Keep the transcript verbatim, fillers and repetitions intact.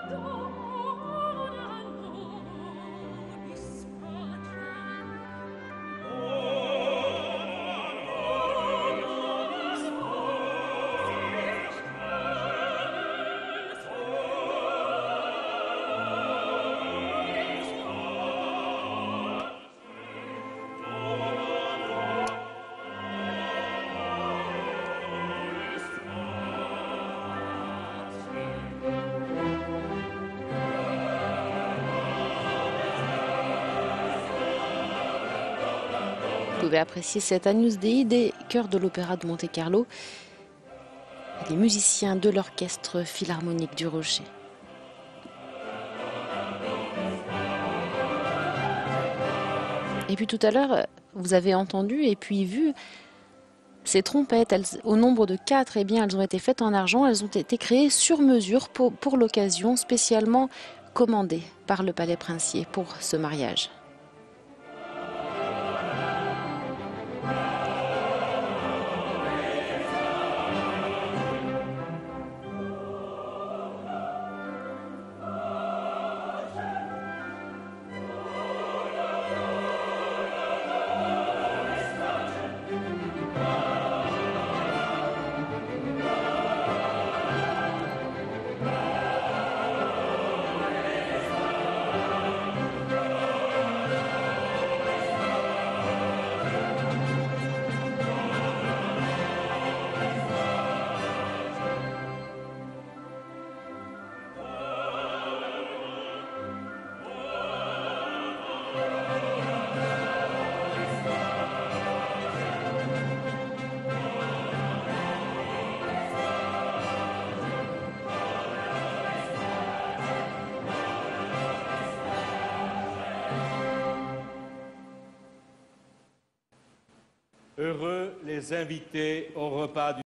Vous pouvez apprécier cet Agnus Dei des chœurs de l'Opéra de Monte-Carlo et les musiciens de l'Orchestre Philharmonique du Rocher. Et puis tout à l'heure, vous avez entendu et puis vu ces trompettes, elles, au nombre de quatre, eh bien, elles ont été faites en argent, elles ont été créées sur mesure pour, pour l'occasion, spécialement commandées par le Palais Princier pour ce mariage. Heureux les invités au repas du